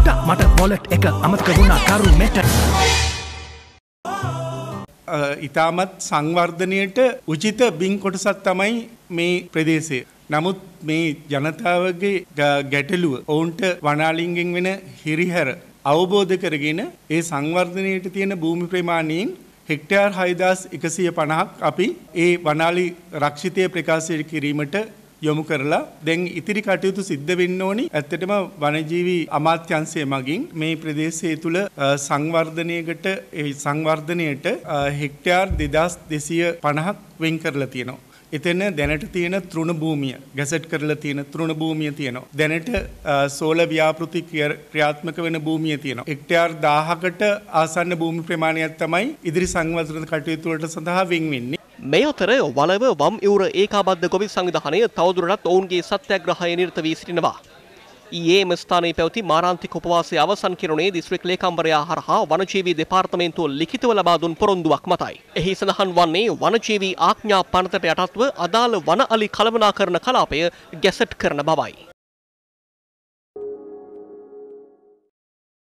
පුටා මට වොලට් එක අමතක වුණා කරුමෙට. ඉතාමත් සංවර්ධනයට උචිත බින් කොටසක් තමයි මේ ප්‍රදේශය. නමුත් මේ ජනතාවගේ ගැටලුව ඔවුන්ට වනාලින්ගෙන් වෙන හිරිහැර අවබෝධ කරගෙන ඒ සංවර්ධනයට තියෙන භූමි ප්‍රමාණයෙන් හෙක්ටයාර් 6150ක් අපි ඒ වනාලි රක්ෂිතය ප්‍රකාශ කිරීමට යොමු කරලා දැන් ඉතිරි කටයුතු සිද්ධ වෙන්න ඕනි. ඇත්තටම වනජීවි අමාත්‍යාංශය මගින් මේ ප්‍රදේශය තුල සංවර්ධනයට හෙක්ටයාර් 2250ක් වෙන් කරලා තියෙනවා. එතන දැනට තියෙන තෘණ භූමිය ගැසට් කරලා තියෙන තෘණ භූමිය තියෙනවා. දැනට සෝල ව්‍යාපෘති ක්‍රියාත්මක වෙන භූමිය තියෙනවා. හෙක්ටයාර් 1000කට ආසන්න භූමි ප්‍රමාණයක් තමයි ඉදිරි සංවර්ධන කටයුතු වලට සඳහා වෙන් වෙන්නේ. මේ අතර වලව වම් ඉවුර ඒකාබද්ධ ගොවි සංවිධානය තවදුරටත් ඔවුන්ගේ සත්‍යාග්‍රහය නිරත වී සිටිනවා. ඊයේ එම ස්ථානයේ පැවති මාරාන්තික උපවාසය අවසන් කිරුණේ දිස්ත්‍රික් ලේකම්වරයා හරහා වනජීවී දෙපාර්තමේන්තුව ලිඛිතව ලබා දුන් පොරොන්දුවක් මතයි. එහි සඳහන් වන්නේ වනජීවී ආඥා පනතට යටත්ව අදාළ වන අලි කළමනාකරණ කලාපය ගැසට් කරන බවයි.